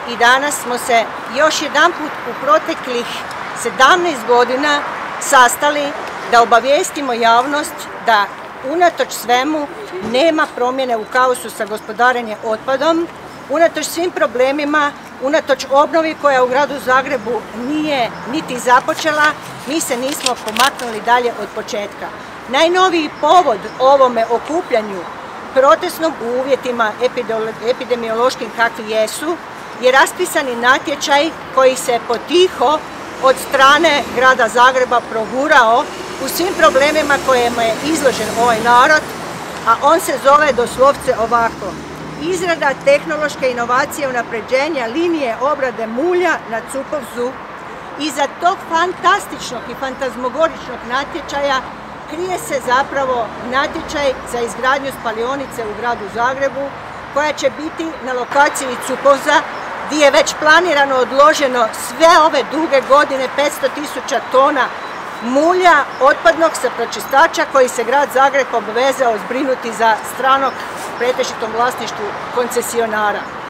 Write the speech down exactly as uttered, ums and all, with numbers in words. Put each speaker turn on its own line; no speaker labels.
i danas smo se još jedanput u proteklih sedamnaest godina sastali da obavijestimo javnost da unatoč svemu nema promjene u kaosu sa gospodarenjem otpadom, unatoč svim problemima, unatoč obnovi koja u gradu Zagrebu nije niti započela, mi se nismo pomaknuli dalje od početka. Najnoviji povod ovome okupljanju protestnom u uvjetima epidemiološkim kakvi jesu je raspisani natječaj koji se potiho od strane grada Zagreba progurao u svim problemima kojima je izložen ovaj narod, a on se zove doslovce ovako: izrada tehnološke inovacije unapređenja linije obrade mulja na Cupovcu. Iza tog fantastičnog i fantazmogoričnog natječaja krije se zapravo natječaj za izgradnju spalionice u gradu Zagrebu koja će biti na lokaciji Cupovca, gdje je već planirano odloženo sve ove duge godine petsto tisuća tona mulja otpadnog sa pročistača koji se grad Zagreb obvezao zbrinuti za stranog pretežitom vlasništvu koncesionara.